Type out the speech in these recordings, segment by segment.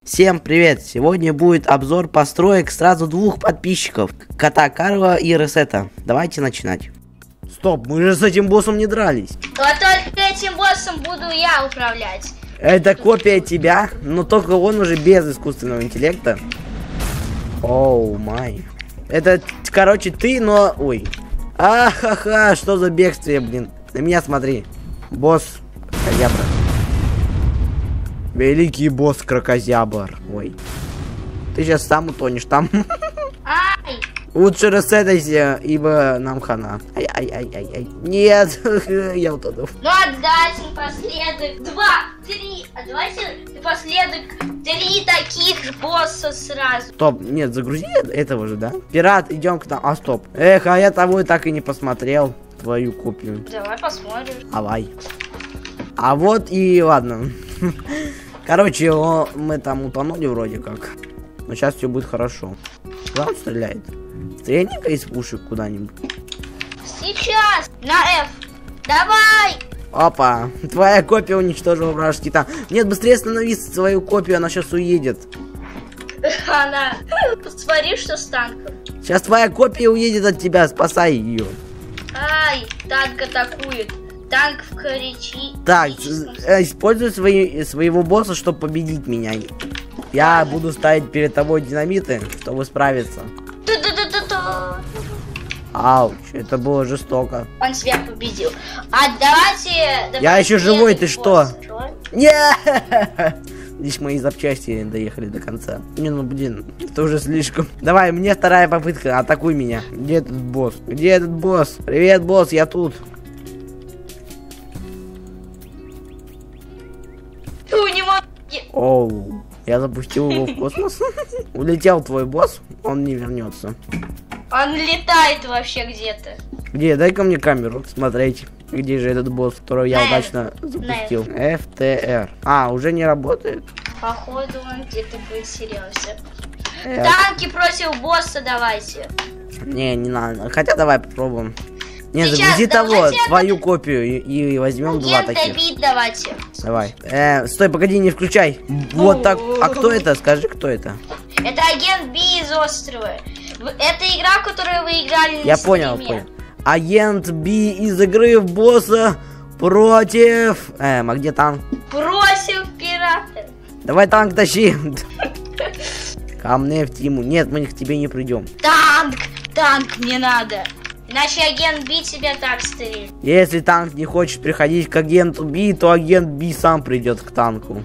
Всем привет! Сегодня будет обзор построек сразу двух подписчиков, Кота Карла и Ресета. Давайте начинать. Стоп, мы же с этим боссом не дрались. А только этим боссом буду я управлять. Это копия тебя, но только он уже без искусственного интеллекта. Оу май. Это, короче, ты, но... Ой. Ахаха, что за бегствие, блин. На меня смотри. Босс Крокозябр. Великий босс Крокозябр. Ой. Ты сейчас сам утонешь там. Ай! Лучше ресетайся, ибо нам хана. Ай-ай-ай-ай-ай. Нет, я утонул. Ну отдайте напоследок 2, 3. А давайте напоследок 3 таких же босса сразу. Стоп, нет, загрузи этого же, да? Пират, идем к нам. А, стоп. Эх, а я того и так и не посмотрел. Твою копию. Давай посмотрим. Давай. А вот и ладно. Короче, мы там утонули вроде как. Но сейчас все будет хорошо. Куда он стреляет? Стрельника из пушек куда-нибудь. Сейчас! На F! Давай! Опа! Твоя копия уничтожила вражеский танк. Нет, быстрее становись свою копию, она сейчас уедет. Она... Посмотри, что с танком. Сейчас твоя копия уедет от тебя, спасай ее. Ай, танк атакует. Танк в кричи. Так, используй своего босса, чтобы победить меня. Я буду ставить перед тобой динамиты, чтобы справиться. Ауч, это было жестоко. Он себя победил. А давайте... Я еще живой, ты что? Что? Нет! Лишь мои запчасти доехали до конца. Не, ну блин, это уже слишком. Давай, мне вторая попытка, атакуй меня. Где этот босс? Где этот босс? Привет, босс, я тут. Оу, я запустил его в космос. Улетел твой босс, он не вернется. Он летает вообще где-то. Где? Дай-ка мне камеру смотреть. Где же этот босс, которого я удачно запустил? FTR. А, уже не работает? Походу он где-то потерялся. Танки против босса давайте. Не надо. Хотя давай попробуем. Нет, Сейчас, загрузи того, давайте твою копию и возьмем два таких. Бит давайте. Давай. Стой, погоди, не включай. Вот так. А кто это? Скажи, кто это? Это агент Би из острова. Это игра, которую вы играли на Я стриме. понял. Агент Би из игры босса против... а где танк? Против пиратов. Давай танк тащи. Ко мне в тиму. Нет, мы к тебе не придем. Танк мне надо. Иначе агент Би тебя так стрелит. Если танк не хочет приходить к агенту Би, то агент Би сам придет к танку.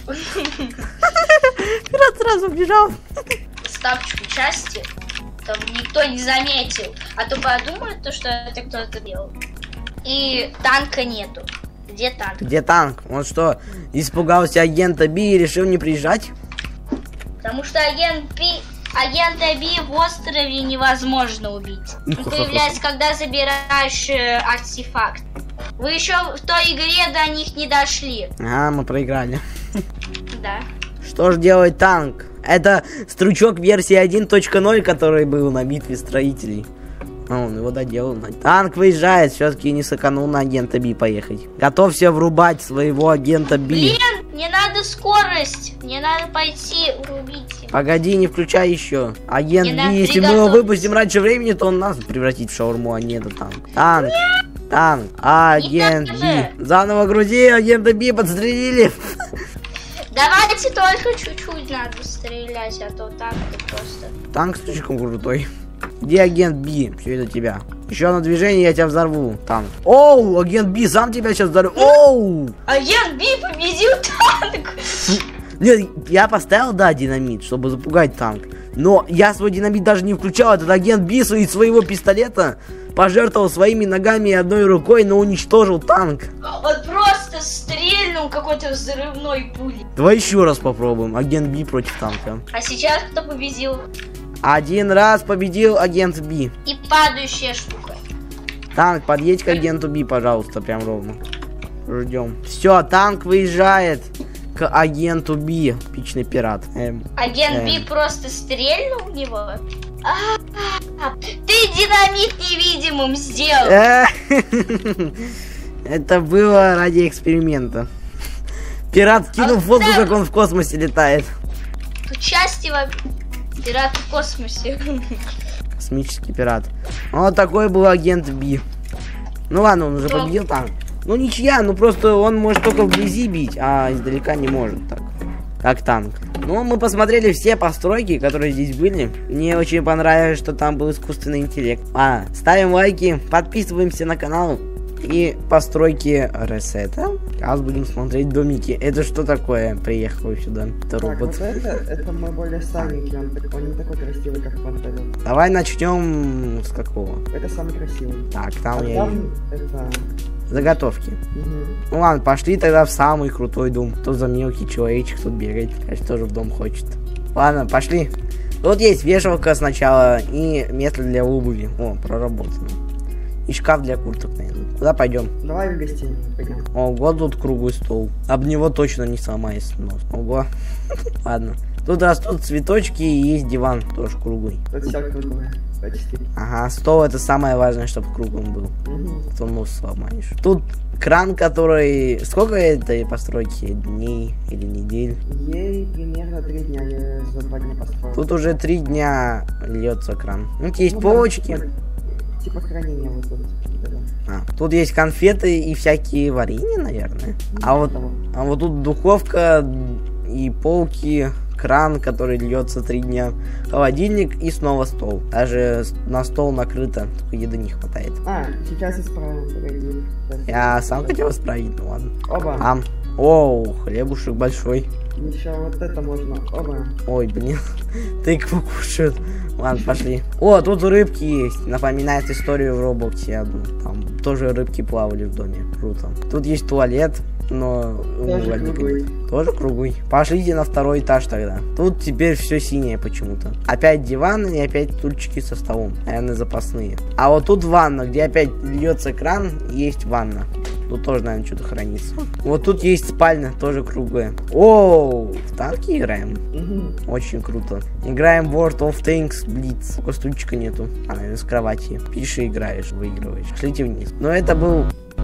Пират сразу бежал. Ставочку части, чтобы никто не заметил. А то подумают, что это кто-то делал. И танка нету. Где танк? Где танк? Он что, испугался агента Би и решил не приезжать? Потому что агента Би в острове невозможно убить. Он появляется, когда забираешь артефакт. Вы еще в той игре до них не дошли. А, мы проиграли. Да. Что же делает танк? Это стручок версии 1.0, который был на битве строителей. А, он его доделал. Танк выезжает, все-таки не сэкономил на агента Би поехать. Готовься врубать своего агента Би. Блин, мне надо скорость. Мне надо пойти врубить. Погоди, не включай еще. Агент Би, если мы его выпустим раньше времени, то он нас превратит в шаурму, а не это танк. Танк, агент Би. Заново грузи, агента Би подстрелили. Давайте только чуть-чуть надо стрелять, а то так это просто. Танк слишком крутой. Где агент Би? Все это тебя. Еще одно движение, я тебя взорву. Танк. Оу, агент Би сам тебя сейчас взорву. Оу! Агент Би победил танк. Нет, я поставил, да, динамит, чтобы запугать танк. Но я свой динамит даже не включал. Этот агент Би из своего пистолета пожертвовал своими ногами и одной рукой, но уничтожил танк. Он просто стрельнул какой-то взрывной пулей. Давай еще раз попробуем. Агент Би против танка. А сейчас кто победил? Один раз победил агент Би. И падающая штука. Танк, подъедь к агенту Би, пожалуйста, прям ровно. Ждем. Все, танк выезжает к агенту Би. Пичный пират. Агент Би просто стрельнул в него. Ты динамит невидимым сделал. Это было ради эксперимента. Пират скинул фотку, как он в космосе летает. Тут части пират в космосе. Космический пират. Вот такой был агент Би. Ну ладно, он уже победил там. Ну ничья, ну просто он может только вблизи бить, а издалека не может так. Как танк. Ну, мы посмотрели все постройки, которые здесь были. Мне очень понравилось, что там был искусственный интеллект. Ставим лайки, подписываемся на канал. И постройки Ресета. Сейчас будем смотреть домики. Это что такое? Приехал сюда. Это робот. Вот это мой более старенький. Он не такой красивый, как Пантелон. Давай начнем с какого? Это самый красивый. Так, там это... заготовки. Ну ладно, пошли тогда в самый крутой дом. Кто за мелкий человечек тут бегает. Конечно, тоже в дом хочет. Ладно, пошли. Тут есть вешалка сначала и место для обуви. О, проработано. И шкаф для курток, наверное. Куда пойдем? Давай в гостиницу пойдем. Ого, тут круглый стол. Об него точно не сломается нос. Ого. Ладно. Тут растут цветочки и есть диван, тоже круглый. Тут все круглое. Почти. Ага, стол это самое важное, чтобы круглым был. То нос сломаешь. Тут кран, который... Сколько этой постройки? Дней или недель? Ей примерно 3 дня, я за 2 дня построил. Тут уже 3 дня льется кран. Тут есть полочки. Типа хранения вот тут. Тут есть конфеты и всякие варенья, наверное. А вот тут духовка и полки, кран, который льется 3 дня, холодильник и снова стол. Даже на стол накрыто, только еды не хватает. Сейчас исправим, погоди. Я сам хотел исправить, ну ладно. Оба. Оу, хлебушек большой. Еще вот это можно. Оба. Ой, блин, тыкву кушают. Ладно, пошли. О, тут рыбки есть. Напоминает историю в Роблоксе одну. Там тоже рыбки плавали в доме. Круто. Тут есть туалет, но тоже круглый. Пошлите на 2-й этаж тогда. Тут теперь все синее почему-то. Опять диван и опять стульчики со столом. Наверное, запасные. А вот тут ванна, где опять льется кран, есть ванна. Тут тоже, наверное, что-то хранится. Вот тут есть спальня, тоже круглая. Оу, в танки играем. Очень круто. Играем World of Tanks Blitz. Только стульчика нету. Наверное, с кровати. Пиши, играешь, выигрываешь. Шлите вниз. Но это был...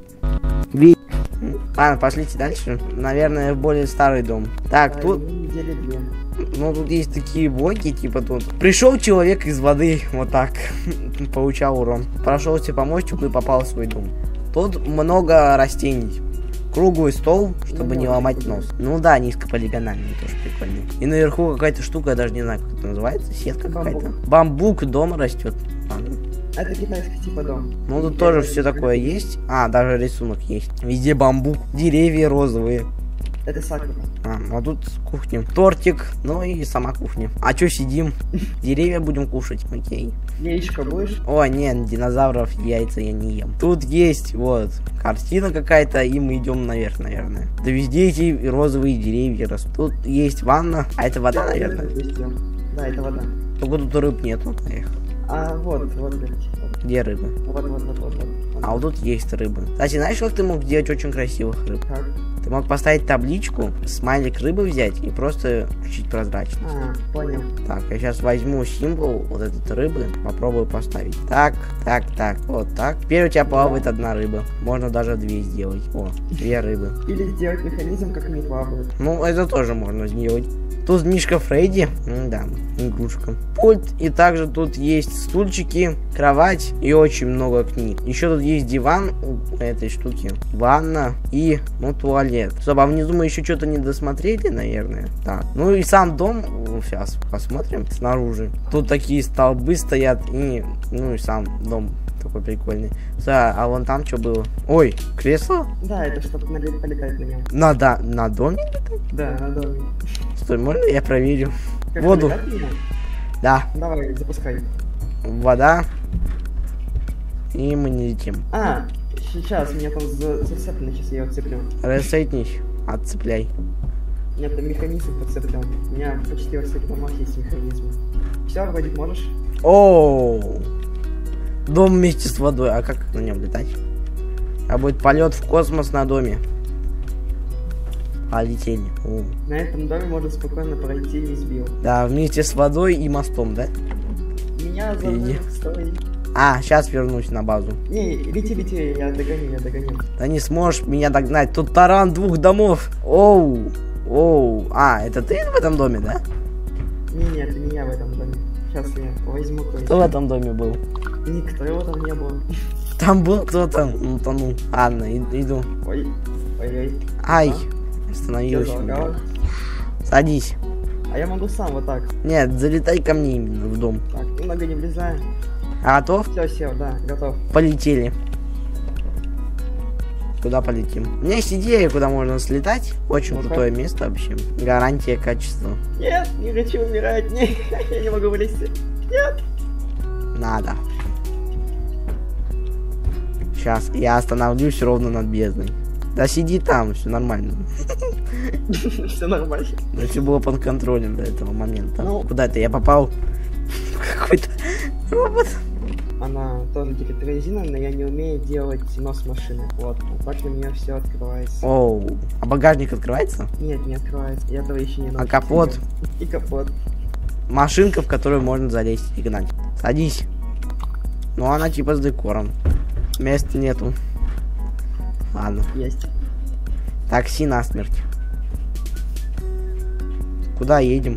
Ладно, пошлите дальше. Наверное, более старый дом. Так, тут... Ну, тут есть такие блоки, типа тут. Пришел человек из воды, вот так. Получал урон. Прошелся по мостику и попал в свой дом. Тут много растений. Круглый стол, чтобы не ломать нос. Ну да, низкополигональный, тоже прикольный. И наверху какая-то штука, я даже не знаю, как это называется. Сетка какая-то. Бамбук, дом растет. Это китайский типа дом. Ну тут тоже все такое есть. Даже рисунок есть. Везде бамбук. Деревья розовые. Это сакура. А тут кухня. Тортик, ну и сама кухня. А чё сидим? Деревья будем кушать, окей. Яичко будешь? О, нет, динозавров яйца я не ем. Тут есть, вот, картина какая-то, и мы идем наверх, наверное. Да везде эти розовые деревья растут. Тут есть ванна, а это вода, наверное? Да, это вода. Только тут рыб нету. Вот. Где рыбы? Вот. А вот тут есть рыбы. Кстати, знаешь, как ты мог сделать очень красивых рыб? Как? Ты мог поставить табличку, смайлик рыбы взять и просто включить прозрачность. Понял. Так, я сейчас возьму символ вот этой рыбы, попробую поставить. Так, вот так. Теперь у тебя плавает одна рыба. Можно даже 2 сделать. О, 2 рыбы. Или сделать механизм, как они плавают. Ну, это тоже можно сделать. Тут мишка Фредди. Да, игрушка. Пульт. И также тут есть стульчики, кровать и очень много книг. Еще тут есть диван у этой штуки. Ванна и, туалет. Стоп, а внизу мы еще что-то не досмотрели, наверное. Так, ну и сам дом. Сейчас посмотрим снаружи. Тут такие столбы стоят и, и сам дом такой прикольный. Да, а вон там что было? Ой, кресло? Да, это чтобы полетать на нем. На доме? Да, на доме. Стой, можно я проверю? Как воду? Да. Давай, запускай. Вода. И мы не летим. Сейчас, меня там зацеплено, сейчас я его цеплю. Ресетнись, отцепляй. Нет, там механизм подцеплен. У меня почти во всех домах есть механизм. Все, вроде можешь? Оу. Дом вместе с водой. А как на нем летать? А будет полет в космос на доме. Полетели. На этом доме можно спокойно пройти весь билд. Да, вместе с водой и мостом, да? Меня зовут, стой. Сейчас вернусь на базу. Не, лети, я догоню. Да не сможешь меня догнать. Тут таран 2 домов. Оу. Это ты в этом доме, да? Не, это не я в этом доме. Сейчас я возьму кое-что. Кто в этом доме был? Никто его там не было. Там был кто-то, ну, тонул. Ладно, иду. Ой, ой-ой. Ай, Всё остановилась. залагало. Садись. А я могу сам вот так. Нет, залетай ко мне именно в дом. Так, немного не влезаю. Готов? Все, сел, да, готов. Полетели. Куда полетим? У меня есть идея, куда можно слетать. Очень Ну-ка. крутое место вообще. Гарантия качества. Нет, не хочу умирать. Не, я не могу вылезти. Нет. Надо. Сейчас я остановлюсь ровно над бездной. Да сиди там, все нормально. Все нормально. Все было под контролем до этого момента. Ну. Куда это я попал? Какой-то робот. Она тоже типа резина, но я не умею делать нос машины. Вот, так на нее все открывается. Оу, а багажник открывается? Нет, не открывается. Я этого еще не А научился капот? делать. И капот. Машинка, в которую можно залезть и гнать. Садись. Ну она типа с декором. Места нету. Ладно. Есть. Такси насмерть. Куда едем?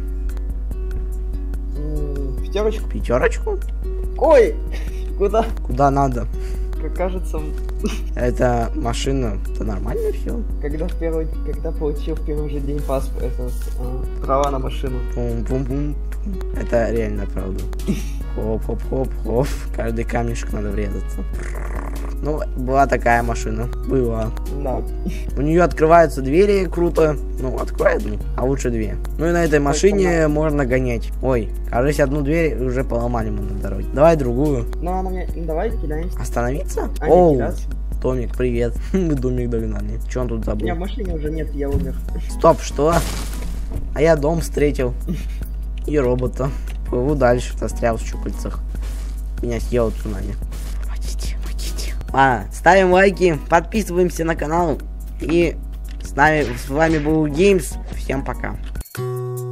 Пятерочку. Пятерочку? Ой! Куда? Куда надо? Как кажется, Это машина. Это нормально все? когда получил в первый же день паспорт, права на машину. Пум-пум-пум. Это реально правда. Хоп-хоп-хоп-хоп. Каждый камешек надо врезаться. Ну, была такая машина. Была. Да. У нее открываются двери, круто. Ну, открой одну, а лучше две. Ну и на этой машине можно гонять. Ой, кажется, одну дверь уже поломали мы на дороге. Давай другую. Ну, она мне... Давай, кидаемся. Остановиться? А, не Оу, кидаться. Томик, привет. Мы домик догнали. Че он тут У меня забыл? в машине уже нет, я умер. Стоп, что? А я дом встретил. И робота. Плыву дальше, застрял в щупальцах. Меня съел цунами. Помогите, помогите. Ладно, ставим лайки, подписываемся на канал. И с вами был Геймс. Всем пока.